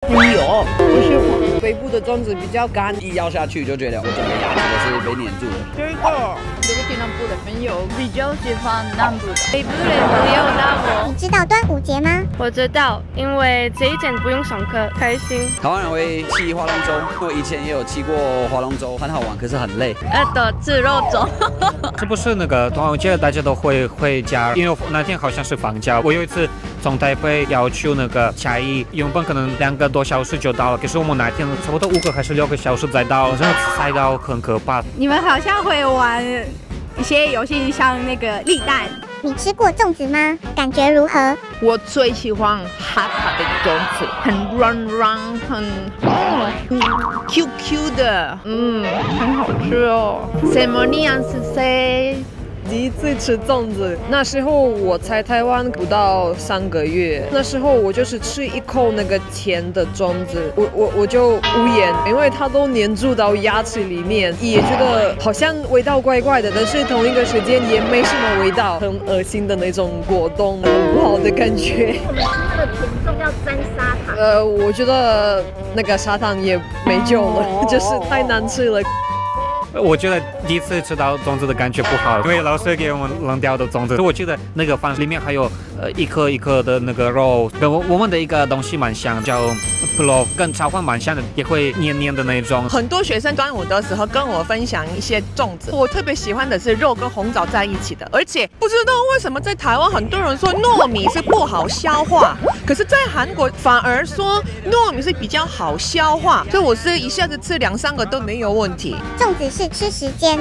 有，不是北部的粽子比较干， 一咬下去就觉得我整个牙齿都是被黏住的。 这个这个南部的朋友比较喜欢南部的，北部人不要打我。 你知道端午节吗？ 我知道，因为这一天不用上课，开心。 台湾人会骑划龙舟，我以前也有骑过划龙舟，很好玩，可是很累。 吃肉粽。 是不是那个端午节大家都会回家？因为那天好像是放假。我有一次从台北要去那个嘉义，原本可能2个多小时就到了，可是我们那天差不多5个还是6个小时才到，真的塞到很可怕。 你们好像会玩一些游戏，像那个立蛋。 你吃过粽子吗？感觉如何？ 我最喜欢哈卡的粽子，很软软，很Q Q 的，很好吃哦。什么样是谁？第一次吃粽子，那时候我才台湾不到3个月，那时候我就是吃一口那个甜的粽子，我就无言，因为它都粘住到牙齿里面，也觉得好像味道怪怪的，但是同一个时间也没什么味道，很恶心的那种果冻，很不好的感觉。 我们吃那个甜粽要沾砂糖。 我觉得那个砂糖也没救了，就是太难吃了。 我觉得第一次吃到粽子的感觉不好，因为老师给我们扔掉的粽子。我记得那个饭里面还有一颗一颗的那个肉，跟我们的一个东西蛮像，叫 plov， 跟炒饭蛮像的，也会黏黏的那种。 很多学生端午的时候跟我分享一些粽子，我特别喜欢的是肉跟红枣在一起的，而且不知道为什么在台湾很多人说糯米是不好消化，可是在韩国反而说糯米是比较好消化，所以我是一下子吃2、3个都没有问题。 粽子是吃时间。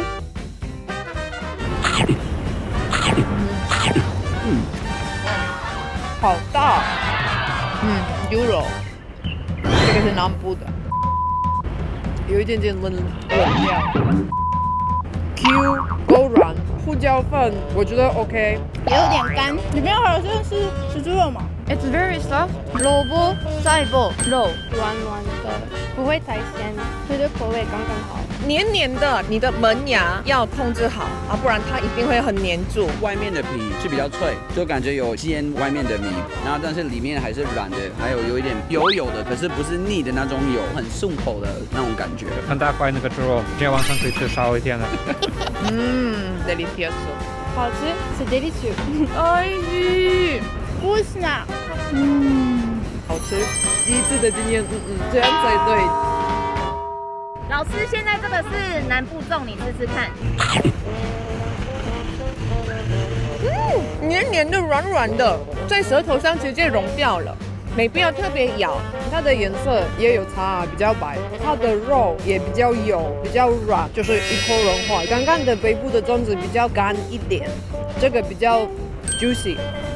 好大，牛肉，这个是南部的，有一点点冷掉 ，Q 够软，胡椒粉我觉得 OK， 也有点干，里面好像是猪肉嘛。 It's very soft， 萝卜、菜脯、肉，软软的，不会太咸，它的口味刚刚好。 黏黏的，你的门牙要控制好啊，不然它一定会很黏住。 外面的皮是比较脆，就感觉有煎外面的米，然后但是里面还是软的，还有一点油的，可是不是腻的那种油，很顺口的那种感觉。 很大块那个猪肉，今天晚上可以吃少一点了。 delicioso， 好吃，是 delicious。 哎， 不是啊， 好吃，第一次的经验，这样才对。 老师，现在这个是南部粽，你试试看。 黏黏的、软软的，在舌头上直接融掉了，没必要特别咬。 它的颜色也有差，比较白，它的肉也比较油，比较软，就是一口融化。刚刚的北部的粽子比较干一点，这个比较 juicy。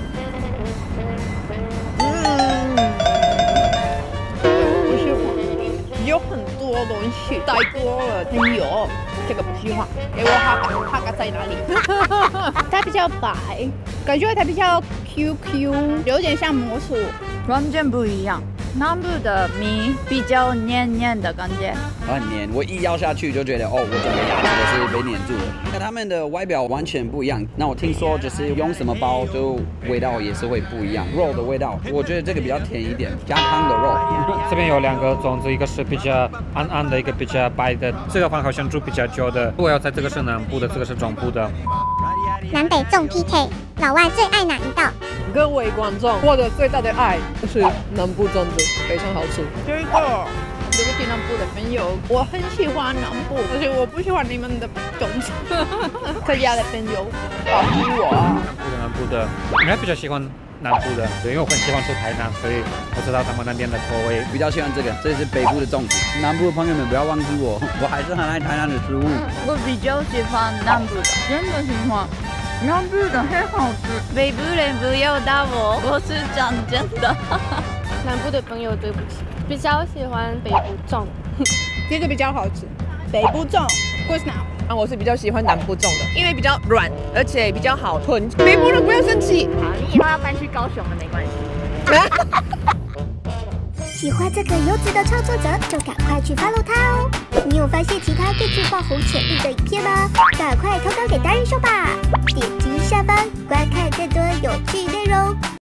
有很多东西，太多了，很油，这个不喜欢。给我哈嘎在哪里？ 它比较白，感觉它比较 QQ， 有点像魔术， 完全不一样。南部的米比较黏黏的感觉， 很黏，我一咬下去就觉得我整个牙齿都是被黏住的。那他们的外表完全不一样。那我听说就是用什么包，就味道也是会不一样。肉的味道，我觉得这个比较甜一点，加汤的肉。 这边有2个粽子，一个是比较暗的，一个比较白的。这个饭好像煮比较久的。我要猜这个是南部的，这个是中部的。 南北粽 PK， 老外最爱哪一道？ 各位观众，我的最大的爱就是南部粽子，非常好吃。这个南部的朋友，我很喜欢南部，而且我不喜欢你们的粽子。客家的朋友，保护我。 南部的，应该比较喜欢南部的，因为我很喜欢吃台南，所以我知道他们那边的口味。 比较喜欢这个，这是北部的粽子。南部的朋友们不要忘记我，我还是很爱台南的食物。 我比较喜欢南部的，真的喜欢。南部的很好吃，北部人不要打我，我是讲真的。南部的朋友对不起，比较喜欢北部粽， 这个比较好吃。北部粽，为什么？ 我是比较喜欢南部粽的，因为比较软，而且比较好吞。北部人不要生气， 好，你以后要搬去高雄了，没关系。 喜欢这个优质的创作者，就赶快去 follow 他哦！你有发现其他更具爆红潜力的影片吗？赶快投稿给达人秀吧！点击下方观看更多有趣内容。